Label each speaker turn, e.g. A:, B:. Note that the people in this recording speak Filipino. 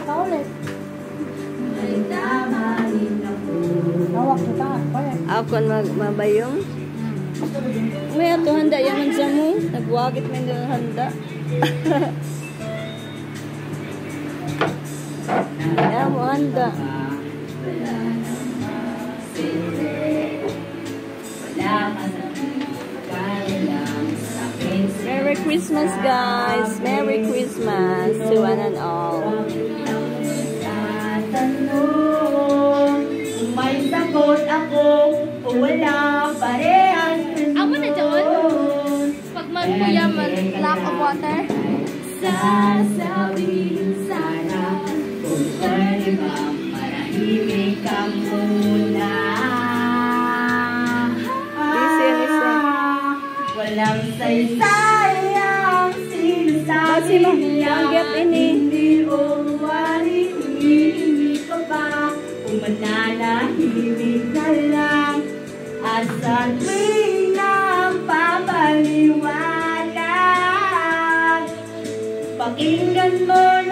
A: ka ulit. Nawak kita.
B: Ako mabayong. May ato handa yaman sa mo. Nagwagit may nila handa. Kaya mo handa. Merry Christmas, guys! Merry Christmas to one and all.
C: May sagot ako o wala parehas.
A: Ako na dyan. Pag magkuyaman, lack of water.
C: Sasabihin sana kung pwede bang marahimik ka muna. Walang saysayang sinasabi niya. Hindi uwari, humihingi ka ba? Kung mananahimik ka lang at sa tuwing napapaliwanag, pakinggan mo